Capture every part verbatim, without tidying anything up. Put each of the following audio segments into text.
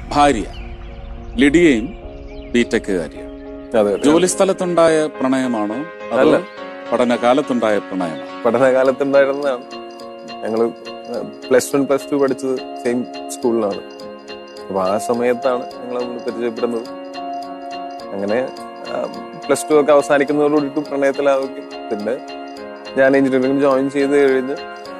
ഭാര്യ ലിഡിയയും ബിടെക്കുകാരിയാണ്. ജോലി സ്ഥലത്തുണ്ടായ പ്രണയമാണോ അതല്ല പഠനകാലത്തുണ്ടായ പ്രണയമാണോ? പഠനകാലത്തുണ്ടായിരുന്നതാണ്. ഞങ്ങള് പ്ലസ് വൺ പ്ലസ് ടു പഠിച്ചത് സെയിം സ്കൂളിലാണ്. അപ്പൊ ആ സമയത്താണ് ഞങ്ങൾ നമ്മൾ പരിചയപ്പെടുന്നത്. അങ്ങനെ പ്ലസ് ടു ഒക്കെ അവസാനിക്കുന്നതോടുകൂടി പ്രണയത്തിലാവുകയും പിന്നെ ഞാൻ എഞ്ചിനീയറിംഗ് ജോയിൻ ചെയ്ത് കഴിഞ്ഞ്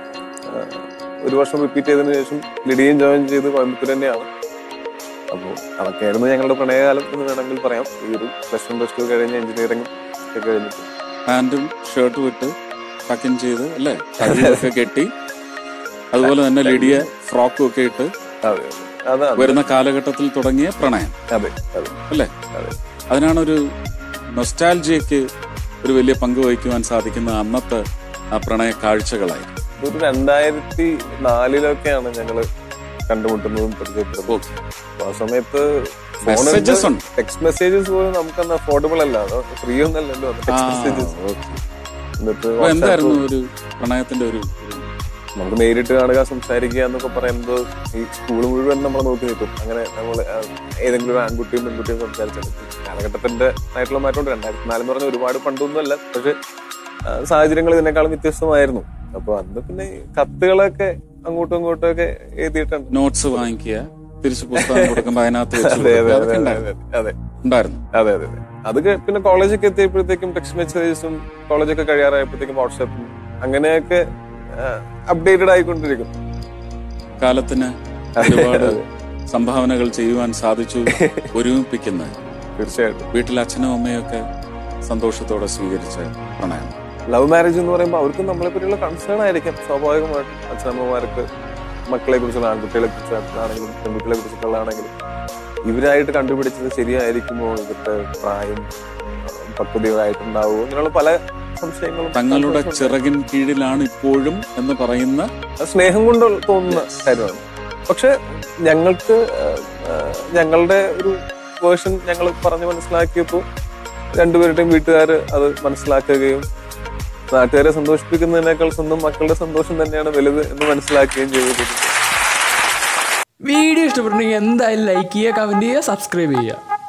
ഒരു വർഷം റിപ്പീറ്റ് ചെയ്തതിനു ശേഷം ലിഡിയയും ജോയിൻ ചെയ്ത് കോയമ്പത്തൂർ തന്നെയാണ്. അപ്പോൾ അതൊക്കെയായിരുന്നു ഞങ്ങളുടെ പ്രണയകാലം എന്ന് വേണമെങ്കിൽ പറയാം. ഈ ഒരു പ്ലസ് വൺ പ്ലസ് ടു കഴിഞ്ഞ് എഞ്ചിനീയറിംഗ് ഒക്കെ കഴിഞ്ഞിട്ട് പാന്റും ഷർട്ടും ഇട്ട് ടക്കിൻ ചെയ്ത് അല്ലേ ഒക്കെ കെട്ടി, അതുപോലെ തന്നെ ലിഡിയ ഫ്രോക്കും ഒക്കെ ഇട്ട് വരുന്ന കാലഘട്ടത്തിൽ തുടങ്ങിയ പ്രണയം. അതെ അതെ അല്ലേ? അതിനാണൊരു നൊസ്റ്റാൾജിയക്ക് ഒരു വലിയ പങ്ക് വഹിക്കുവാൻ സാധിക്കുന്ന അന്നത്തെ ആ പ്രണയ കാഴ്ചകളായി. ഒരു രണ്ടായിരത്തി നാലിലൊക്കെയാണ് ഞങ്ങള് കണ്ടുമുട്ടുന്നതും പരിചയപ്പെടുന്നതും. ആ സമയത്ത് ടെക്സ്റ്റ് മെസ്സേജസ് പോലും നമുക്കന്ന് അഫോർഡബിൾ അല്ല, ഫ്രീ ഒന്നല്ലല്ലോ ടെക്സ്റ്റ് മെസ്സേജസ്. എന്തായിരുന്നു ഒരു പ്രണയത്തിന്റെ ഒരു നമുക്ക് നേരിട്ട് കാണുക, സംസാരിക്കുക എന്നൊക്കെ പറയുന്നത് ഈ സ്കൂൾ മുഴുവൻ നമ്മൾ നോക്കി നിൽക്കും. അങ്ങനെ നമ്മൾ ഏതെങ്കിലും ഒരു ആൺകുട്ടിയും പെൺകുട്ടിയും സംസാരിച്ചെടുക്കും. കാലഘട്ടത്തിന്റെ ആയിട്ടുള്ള മാറ്റമുണ്ട്. രണ്ടായിരത്തി നാലെന്ന് പറഞ്ഞാൽ ഒരുപാട് പണ്ടൊന്നും അല്ല, പക്ഷെ സാഹചര്യങ്ങൾ ഇതിനേക്കാളും വ്യത്യസ്തമായിരുന്നു. അപ്പൊ അന്ന് പിന്നെ കത്തുകളൊക്കെ അങ്ങോട്ടും ഇങ്ങോട്ടും ഒക്കെ എഴുതിയിട്ടുണ്ട്. നോട്ട്സ് വാങ്ങിക്കുക, തിരിച്ചു പുസ്തകം കൊടുക്കുമ്പോ അതിനകത്ത് അതെ അതെ അതെ അതെ ഉണ്ടായിരുന്നു. അതെ അതെ അതെ അത് പിന്നെ കോളേജൊക്കെ എത്തിയപ്പോഴത്തേക്കും ടെക്സ്റ്റ് മെസ്സേജസും കോളേജൊക്കെ കഴിയാറായപ്പോഴത്തേക്കും വാട്സാപ്പും അങ്ങനെയൊക്കെ അപ്ഡേറ്റഡ് ആയിക്കൊണ്ടിരിക്കും. കാലത്തിന് ഒരുപാട് സംഭാവനകൾ ചെയ്യുവാൻ സാധിച്ചു. ഒരുമിപ്പിക്കുന്ന തീർച്ചയായിട്ടും വീട്ടിൽ അച്ഛനും അമ്മയൊക്കെ സന്തോഷത്തോടെ സ്വീകരിച്ച പ്രണയം. ലവ് മാരേജ് എന്ന് പറയുമ്പോൾ അവർക്കും നമ്മളെ പറ്റിയുള്ള കൺസേൺ ആയിരിക്കും സ്വാഭാവികമായിട്ടും. അച്ഛനമ്മമാർക്ക് മക്കളെ കുറിച്ചുള്ള, ആൺകുട്ടികളെ കുറിച്ചാണെങ്കിലും പെൺകുട്ടികളെ കുറിച്ചിട്ടുള്ളതാണെങ്കിലും ഇവരായിട്ട് കണ്ടുപിടിച്ചത് ശരിയായിരിക്കുമോ, ഇവരുടെ പ്രായം പക്വതയായിട്ടുണ്ടാവുമോ, ഇങ്ങനെയുള്ള പല സംശയങ്ങളും. തങ്ങളുടെ ചിറകിൻ കീഴിലാണ് ഇപ്പോഴും എന്ന് പറയുന്ന സ്നേഹം കൊണ്ട് തോന്നുന്ന കാര്യമാണ്. പക്ഷെ ഞങ്ങൾക്ക് ഞങ്ങളുടെ ഒരു വേർഷൻ ഞങ്ങൾ പറഞ്ഞ് മനസ്സിലാക്കിയപ്പോൾ രണ്ടുപേരുടെയും വീട്ടുകാർ അത് മനസ്സിലാക്കുകയും നാട്ടുകാരെ സന്തോഷിപ്പിക്കുന്നതിനേക്കാൾ സ്വന്തം മക്കളുടെ സന്തോഷം തന്നെയാണ് വലുത് എന്ന് മനസ്സിലാക്കുകയും ചെയ്തു. വീഡിയോ ഇഷ്ടപ്പെട്ടിട്ടുണ്ടെങ്കിൽ എന്തായാലും ലൈക്ക് ചെയ്യുക, കമന്റ് ചെയ്യുക, സബ്സ്ക്രൈബ് ചെയ്യുക.